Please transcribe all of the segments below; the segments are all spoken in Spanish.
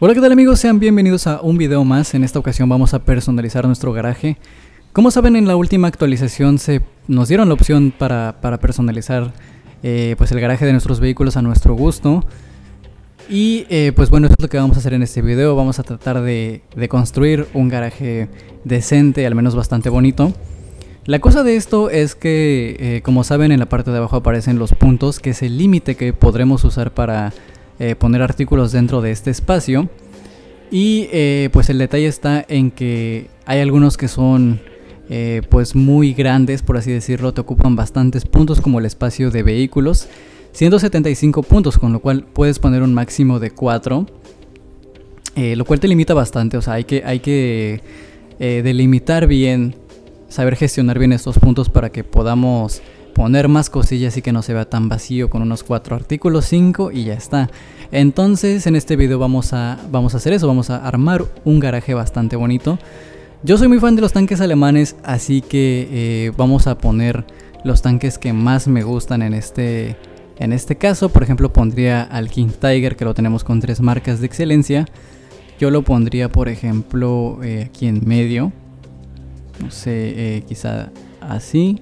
Hola, ¿qué tal amigos? Sean bienvenidos a un video más. En esta ocasión vamos a personalizar nuestro garaje. Como saben, en la última actualización nos dieron la opción para personalizar pues el garaje de nuestros vehículos a nuestro gusto. Y pues bueno, eso es lo que vamos a hacer en este video. Vamos a tratar de construir un garaje decente, al menos bastante bonito. La cosa de esto es que, como saben, en la parte de abajo aparecen los puntos, que es el límite que podremos usar para poner artículos dentro de este espacio. Y pues el detalle está en que hay algunos que son pues muy grandes, por así decirlo, te ocupan bastantes puntos, como el espacio de vehículos, 175 puntos, con lo cual puedes poner un máximo de 4, lo cual te limita bastante. O sea, hay que delimitar bien, saber gestionar bien estos puntos para que podamos poner más cosillas y que no se vea tan vacío con unos 4 artículos, 5 y ya está. Entonces en este video vamos a hacer eso, vamos a armar un garaje bastante bonito. Yo soy muy fan de los tanques alemanes, así que vamos a poner los tanques que más me gustan en este caso. Por ejemplo, pondría al King Tiger, que lo tenemos con 3 marcas de excelencia. Yo lo pondría, por ejemplo, aquí en medio. No sé, quizá así.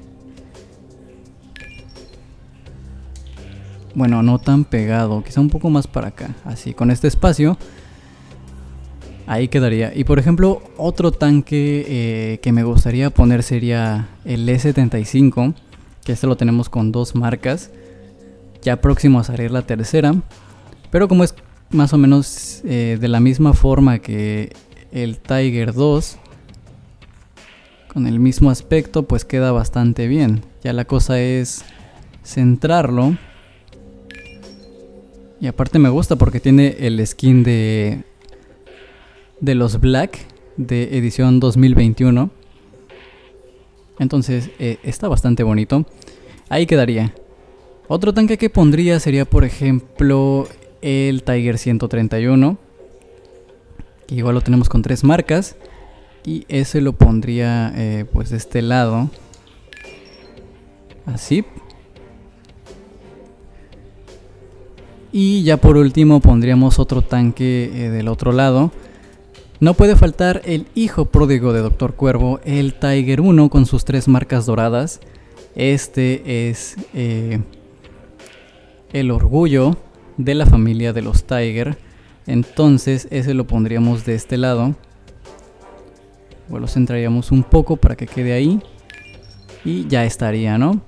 Bueno, no tan pegado, quizá un poco más para acá. Así, con este espacio. Ahí quedaría. Y por ejemplo, otro tanque que me gustaría poner sería el E75. Que este lo tenemos con 2 marcas. Ya próximo a salir la tercera. Pero como es más o menos de la misma forma que el Tiger 2, con el mismo aspecto, pues queda bastante bien. Ya la cosa es centrarlo. Y aparte me gusta porque tiene el skin de los Black de edición 2021. Entonces está bastante bonito. Ahí quedaría. Otro tanque que pondría sería, por ejemplo, el Tiger 131. Que igual lo tenemos con 3 marcas. Y ese lo pondría pues de este lado. Así. Y ya por último pondríamos otro tanque del otro lado. No puede faltar el hijo pródigo de Dr. Cuervo, el Tiger 1 con sus 3 marcas doradas. Este es el orgullo de la familia de los Tiger. Entonces ese lo pondríamos de este lado. Bueno, lo centraríamos un poco para que quede ahí. Y ya estaría, ¿no?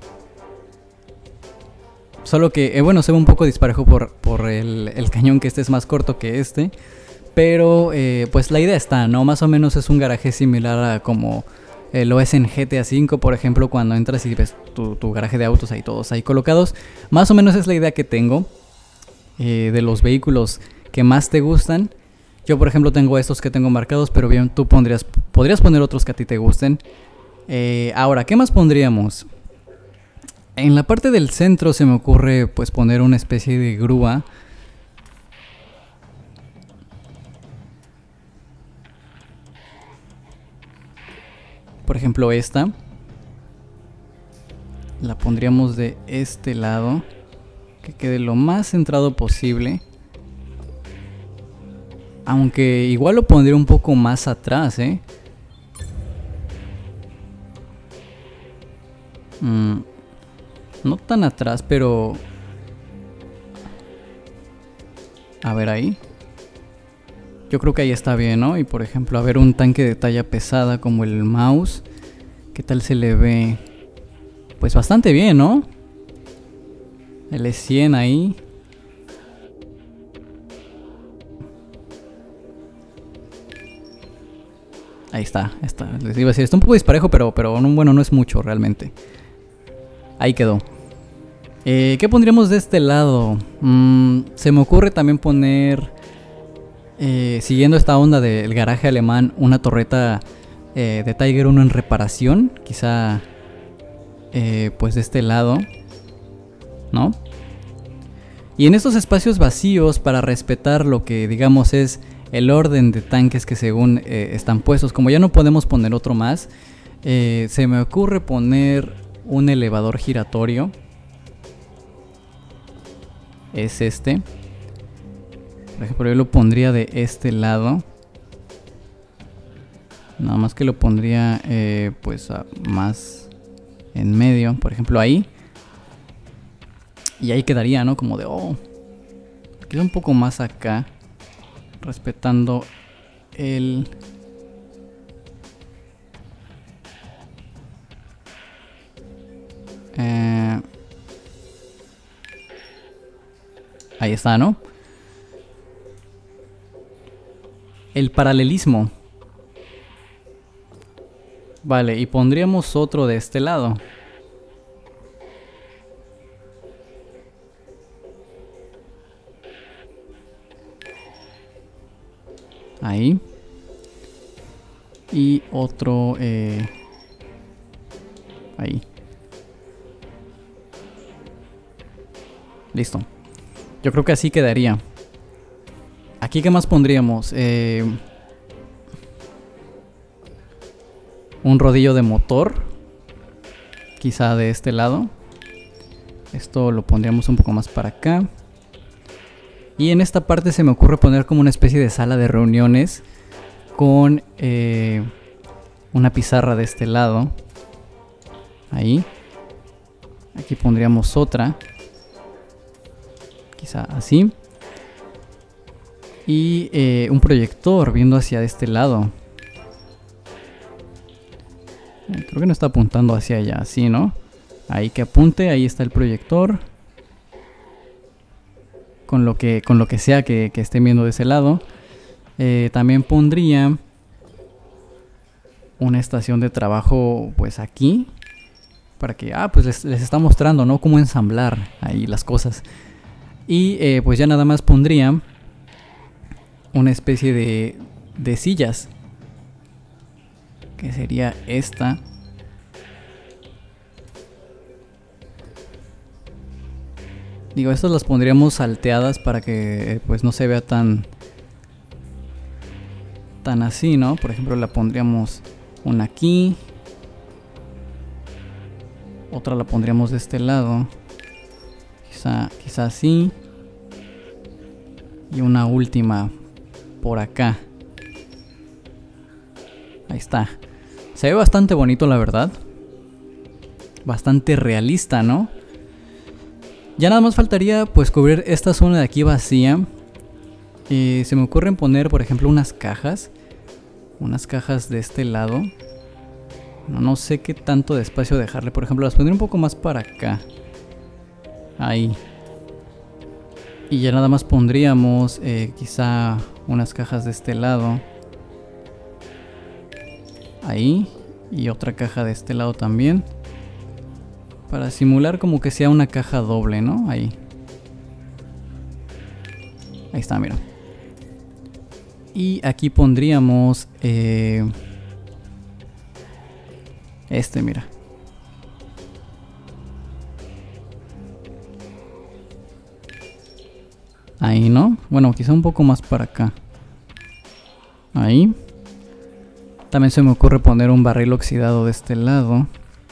Solo que, bueno, se ve un poco disparejo por el cañón, que este es más corto que este. Pero, pues la idea está, ¿no? Más o menos es un garaje similar a como lo es en GTA V, por ejemplo, cuando entras y ves tu garaje de autos ahí todos ahí colocados. Más o menos es la idea que tengo de los vehículos que más te gustan. Yo, por ejemplo, tengo estos que tengo marcados, pero bien, tú podrías poner otros que a ti te gusten. Ahora, ¿qué más pondríamos? En la parte del centro se me ocurre pues poner una especie de grúa. Por ejemplo, esta. La pondríamos de este lado. Que quede lo más centrado posible. Aunque igual lo pondría un poco más atrás, No tan atrás, pero... A ver ahí. Yo creo que ahí está bien, ¿no? Y por ejemplo, a ver, un tanque de talla pesada como el Mouse. ¿Qué tal se le ve? Pues bastante bien, ¿no? El E100 ahí. Ahí está. Les iba a decir, está un poco disparejo, pero bueno, no es mucho realmente. Ahí quedó. ¿Qué pondríamos de este lado? Se me ocurre también poner, siguiendo esta onda del garaje alemán, una torreta de Tiger 1 en reparación. Quizá pues de este lado, ¿no? Y en estos espacios vacíos, para respetar lo que digamos es el orden de tanques que según están puestos, como ya no podemos poner otro más, se me ocurre poner un elevador giratorio. Es este. Por ejemplo, yo lo pondría de este lado. Nada más que lo pondría pues más en medio. Por ejemplo ahí. Y ahí quedaría, ¿no? Como de, oh, queda un poco más acá. Respetando el... ahí está, ¿no? El paralelismo. Vale, y pondríamos otro de este lado. Ahí. Y otro ahí. Listo. Yo creo que así quedaría. Aquí, ¿qué más pondríamos? Un rodillo de motor. Quizá de este lado. Esto lo pondríamos un poco más para acá. Y en esta parte se me ocurre poner como una especie de sala de reuniones. Con una pizarra de este lado. Ahí. Aquí pondríamos otra. Quizá así. Y un proyector viendo hacia este lado. Creo que no está apuntando hacia allá, así, ¿no? Ahí que apunte, ahí está el proyector. Con lo que sea que estén viendo de ese lado. También pondría una estación de trabajo pues aquí. Para que, pues les está mostrando, ¿no? Cómo ensamblar ahí las cosas. Y pues ya nada más pondría una especie de sillas. Que sería esta. Digo, estas las pondríamos salteadas para que pues no se vea tan así, ¿no? Por ejemplo, la pondríamos una aquí. Otra la pondríamos de este lado. Quizá así. Y una última por acá. Ahí está. Se ve bastante bonito, la verdad. Bastante realista, ¿no? Ya nada más faltaría pues cubrir esta zona de aquí vacía. Se me ocurren poner, por ejemplo, unas cajas. Unas cajas de este lado. No sé qué tanto de espacio dejarle. Por ejemplo, las pondré un poco más para acá. Ahí. Y ya nada más pondríamos quizá unas cajas de este lado. Ahí. Y otra caja de este lado también. Para simular como que sea una caja doble, ¿no? Ahí. Ahí está, mira. Y aquí pondríamos mira. Ahí, ¿no? Bueno, quizá un poco más para acá. Ahí. También se me ocurre poner un barril oxidado de este lado.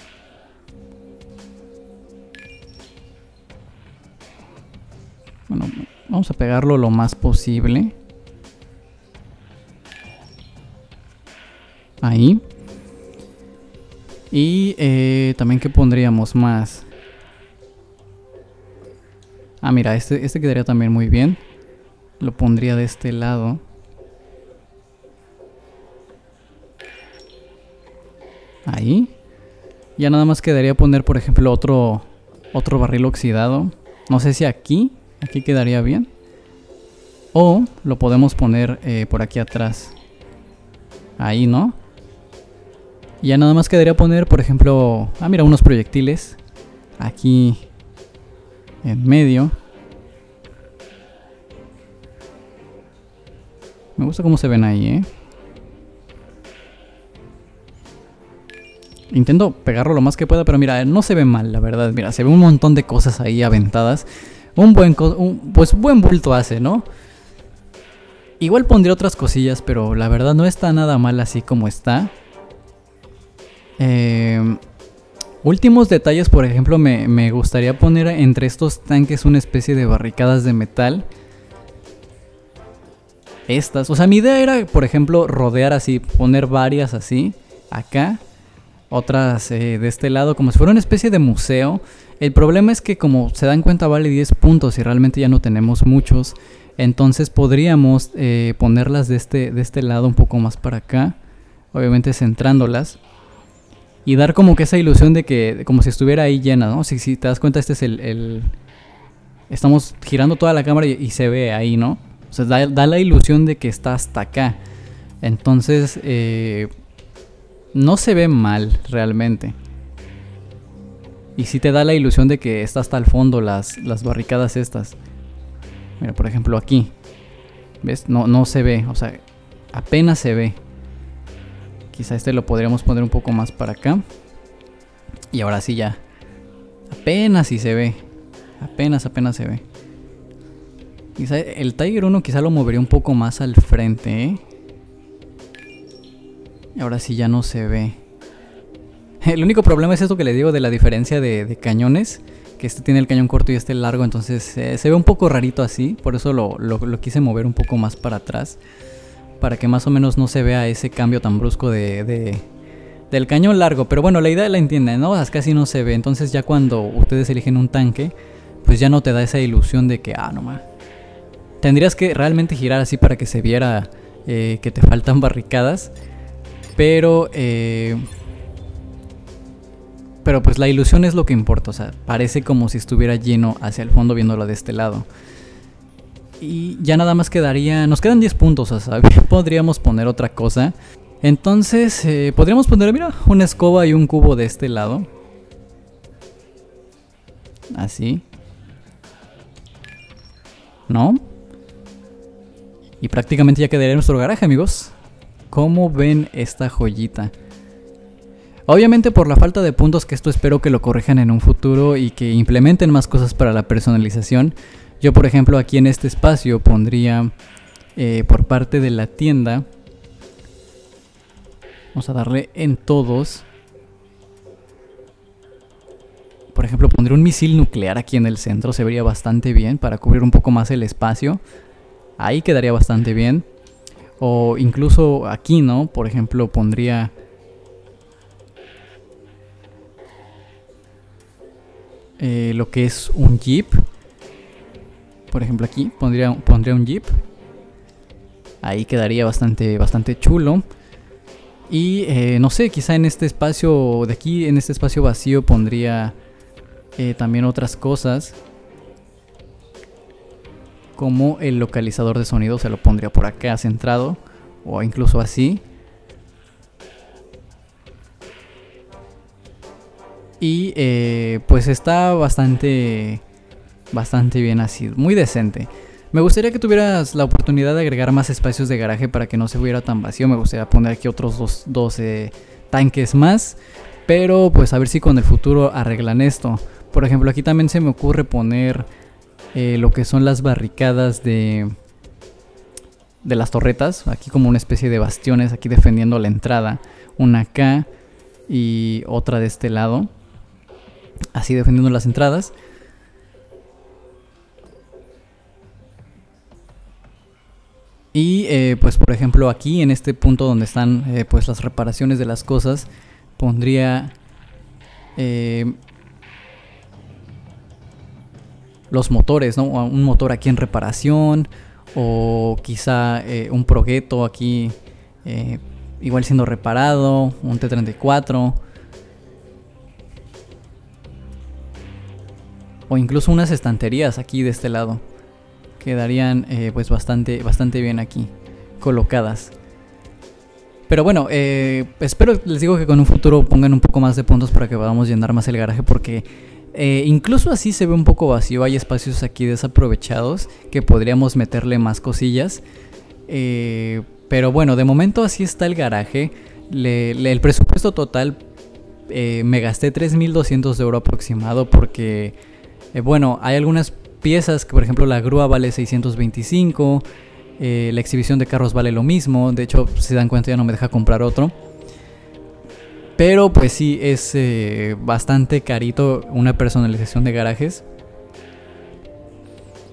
Bueno, vamos a pegarlo lo más posible. Ahí. Y también, ¿qué pondríamos más? Ah, mira, este quedaría también muy bien. Lo pondría de este lado. Ahí. Ya nada más quedaría poner, por ejemplo, otro barril oxidado. No sé si aquí quedaría bien. O lo podemos poner por aquí atrás. Ahí, ¿no? Y ya nada más quedaría poner, por ejemplo... Ah, mira, unos proyectiles. Aquí en medio. Me gusta cómo se ven ahí, ¿eh? Intento pegarlo lo más que pueda, pero mira, no se ve mal, la verdad. Mira, se ve un montón de cosas ahí aventadas. Pues buen bulto hace, ¿no? Igual pondría otras cosillas, pero la verdad no está nada mal así como está. Últimos detalles, por ejemplo, me gustaría poner entre estos tanques una especie de barricadas de metal. estas. O sea, mi idea era, por ejemplo, rodear así, poner varias así, acá, otras de este lado, como si fuera una especie de museo. El problema es que, como se dan cuenta, vale 10 puntos y realmente ya no tenemos muchos. Entonces podríamos ponerlas de este lado un poco más para acá, obviamente centrándolas. Y dar como que esa ilusión de que, como si estuviera ahí llena, ¿no? Si te das cuenta, este es estamos girando toda la cámara y se ve ahí, ¿no? O sea, da la ilusión de que está hasta acá. Entonces, no se ve mal realmente. Y sí te da la ilusión de que está hasta el fondo las barricadas estas. Mira, por ejemplo, aquí. ¿Ves? No se ve, o sea, apenas se ve. Quizá este lo podríamos poner un poco más para acá. Y ahora sí ya. Apenas sí se ve. Apenas se ve. Quizá el Tiger 1 quizá lo movería un poco más al frente, ¿eh? Y ahora sí ya no se ve. El único problema es esto que les digo de la diferencia de cañones. Que este tiene el cañón corto y este largo. Entonces se ve un poco rarito así. Por eso lo quise mover un poco más para atrás. Para que más o menos no se vea ese cambio tan brusco del cañón largo. Pero bueno, la idea la entienden, ¿no? Casi no se ve. Entonces ya cuando ustedes eligen un tanque, pues ya no te da esa ilusión de que, no más. Tendrías que realmente girar así para que se viera que te faltan barricadas. Pero pues la ilusión es lo que importa. O sea, parece como si estuviera lleno hacia el fondo viéndolo de este lado. Y ya nada más quedaría... Nos quedan 10 puntos, o sea, podríamos poner otra cosa. Entonces, podríamos poner, mira, una escoba y un cubo de este lado. Así. ¿No? Y prácticamente ya quedaría nuestro garaje, amigos. ¿Cómo ven esta joyita? Obviamente por la falta de puntos, que esto espero que lo corrijan en un futuro y que implementen más cosas para la personalización. Yo, por ejemplo, aquí en este espacio pondría por parte de la tienda. Vamos a darle en todos. Por ejemplo, pondré un misil nuclear aquí en el centro. Se vería bastante bien para cubrir un poco más el espacio. Ahí quedaría bastante bien. O incluso aquí, ¿no? Por ejemplo, pondría... lo que es un jeep. Por ejemplo, aquí pondría un jeep. Ahí quedaría bastante chulo. Y no sé, quizá en este espacio de aquí, en este espacio vacío, pondría también otras cosas. Como el localizador de sonido, se lo pondría por acá centrado. O incluso así. Y pues está bastante bien así, muy decente. Me gustaría que tuvieras la oportunidad de agregar más espacios de garaje para que no se viera tan vacío. Me gustaría poner aquí otros dos tanques más. Pero pues a ver si con el futuro arreglan esto. Por ejemplo, aquí también se me ocurre poner lo que son las barricadas de las torretas. Aquí como una especie de bastiones, aquí defendiendo la entrada. Una acá y otra de este lado. Así defendiendo las entradas. Y pues por ejemplo aquí en este punto donde están pues las reparaciones de las cosas, pondría los motores, ¿no? Un motor aquí en reparación. O quizá un Progetto aquí igual siendo reparado. Un T-34. O incluso unas estanterías aquí de este lado. Quedarían pues bastante bien aquí colocadas. Pero bueno, espero, les digo, que con un futuro pongan un poco más de puntos para que podamos llenar más el garaje. Porque incluso así se ve un poco vacío. Hay espacios aquí desaprovechados que podríamos meterle más cosillas. Pero bueno, de momento así está el garaje. El presupuesto total me gasté 3.200 € aproximado. Porque bueno, hay algunas piezas que, por ejemplo, la grúa vale 625. La exhibición de carros vale lo mismo. De hecho, si se dan cuenta, ya no me deja comprar otro. Pero pues sí, es bastante carito una personalización de garajes.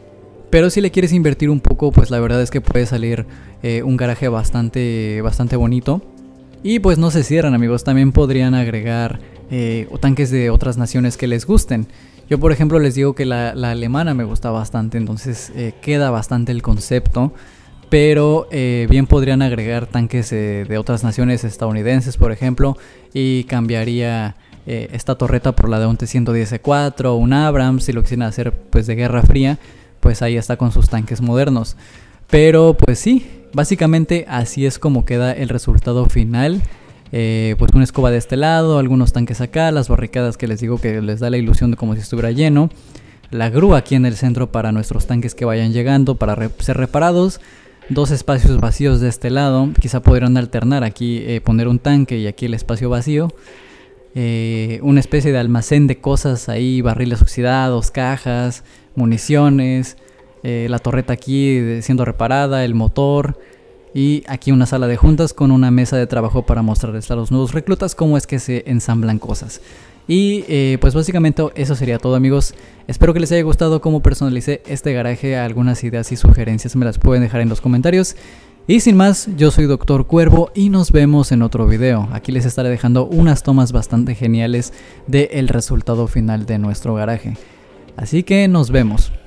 Pero si le quieres invertir un poco, pues la verdad es que puede salir un garaje bastante bonito. Y pues no se cierran, amigos, también podrían agregar tanques de otras naciones que les gusten. Yo por ejemplo les digo que la alemana me gusta bastante, entonces queda bastante el concepto. Pero bien podrían agregar tanques de otras naciones estadounidenses, por ejemplo, y cambiaría esta torreta por la de un T-110E4 o un Abrams, si lo quisieran hacer pues de Guerra Fría, pues ahí está con sus tanques modernos. Pero pues sí, básicamente así es como queda el resultado final. Pues una escoba de este lado, algunos tanques acá, las barricadas que les digo que les da la ilusión de como si estuviera lleno, la grúa aquí en el centro para nuestros tanques que vayan llegando para ser reparados, dos espacios vacíos de este lado, quizá podrían alternar aquí, poner un tanque y aquí el espacio vacío, una especie de almacén de cosas ahí, barriles oxidados, cajas, municiones, la torreta aquí siendo reparada, el motor, y aquí una sala de juntas con una mesa de trabajo para mostrarles a los nuevos reclutas cómo es que se ensamblan cosas. Y pues básicamente eso sería todo, amigos. Espero que les haya gustado cómo personalicé este garaje. Algunas ideas y sugerencias me las pueden dejar en los comentarios. Y sin más, yo soy Dr. Cuervo y nos vemos en otro video. Aquí les estaré dejando unas tomas bastante geniales del resultado final de nuestro garaje. Así que nos vemos.